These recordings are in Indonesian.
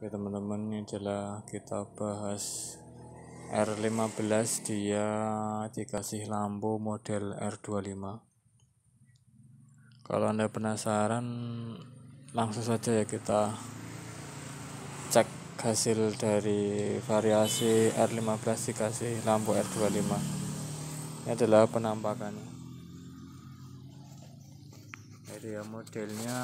Oke teman-teman, ini adalah kita bahas R15. Dia dikasih lampu model R25. Kalau Anda penasaran, langsung saja ya kita cek hasil dari variasi R15 dikasih lampu R25. Ini adalah penampakannya. Jadi ya modelnya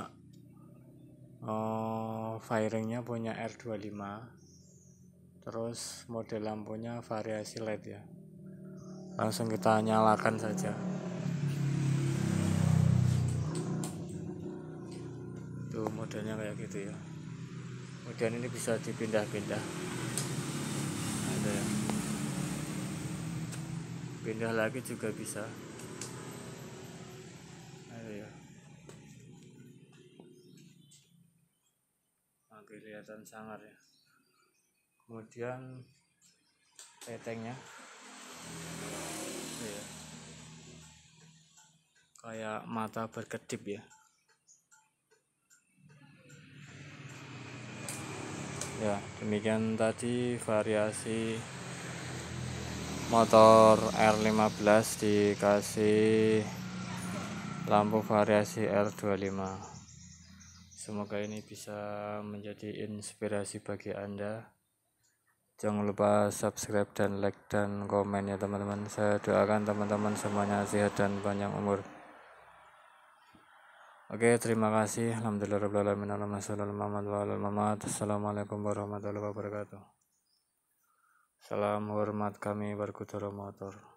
firingnya punya R25, terus model lampunya variasi LED ya. Langsung kita nyalakan saja. Tuh modelnya kayak gitu ya. Kemudian ini bisa dipindah-pindah, ada ya, pindah lagi juga bisa, ada ya. Nah, kelihatan sangar ya. Kemudian petengnya ya, kayak mata berkedip ya. Ya, demikian tadi variasi motor R15 dikasih lampu variasi R25. Semoga ini bisa menjadi inspirasi bagi Anda. Jangan lupa subscribe dan like dan komen ya teman-teman. Saya doakan teman-teman semuanya sehat dan panjang umur. Oke, terima kasih. Alhamdulillahirobbilalamin. Assalamualaikum warahmatullahi wabarakatuh. Salam hormat kami Barkuturo Motor.